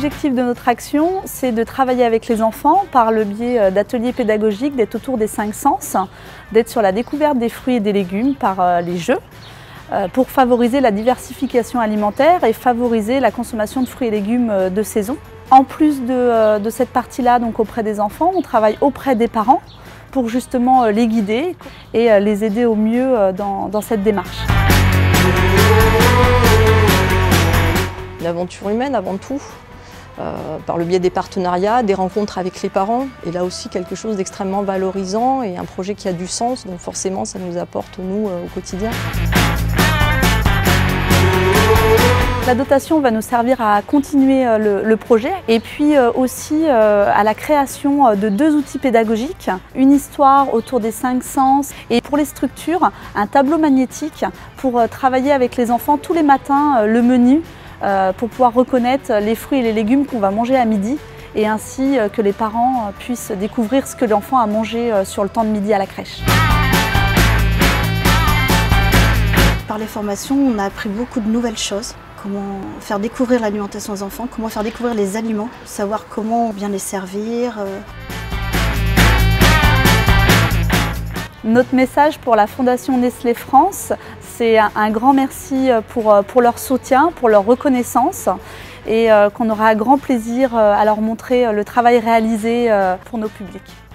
L'objectif de notre action, c'est de travailler avec les enfants par le biais d'ateliers pédagogiques, d'être autour des 5 sens, d'être sur la découverte des fruits et des légumes par les jeux, pour favoriser la diversification alimentaire et favoriser la consommation de fruits et légumes de saison. En plus de cette partie-là, donc auprès des enfants, on travaille auprès des parents pour justement les guider et les aider au mieux dans cette démarche. Une aventure humaine avant tout, par le biais des partenariats, des rencontres avec les parents, et là aussi quelque chose d'extrêmement valorisant et un projet qui a du sens, donc forcément ça nous apporte nous au quotidien. La dotation va nous servir à continuer le projet et puis aussi à la création de 2 outils pédagogiques, une histoire autour des 5 sens et pour les structures, un tableau magnétique pour travailler avec les enfants tous les matins le menu pour pouvoir reconnaître les fruits et les légumes qu'on va manger à midi et ainsi que les parents puissent découvrir ce que l'enfant a mangé sur le temps de midi à la crèche. Par les formations, on a appris beaucoup de nouvelles choses. Comment faire découvrir l'alimentation aux enfants, comment faire découvrir les aliments, savoir comment bien les servir. Notre message pour la Fondation Nestlé France, c'est un grand merci pour leur soutien, pour leur reconnaissance et qu'on aura un grand plaisir à leur montrer le travail réalisé pour nos publics.